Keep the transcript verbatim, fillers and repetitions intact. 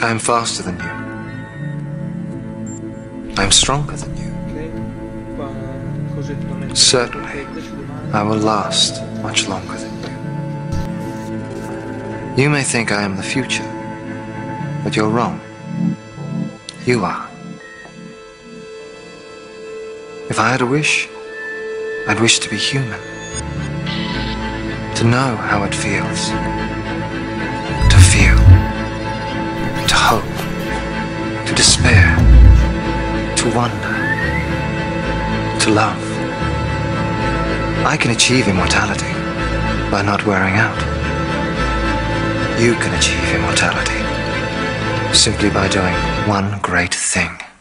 I am faster than you. I am stronger than you. Certainly, I will last much longer than you. You may think I am the future, but you're wrong. You are. If I had a wish, I'd wish to be human. To know how it feels. To feel. To hope. To despair. To wonder. To love. I can achieve immortality by not wearing out. You can achieve immortality simply by doing one great thing.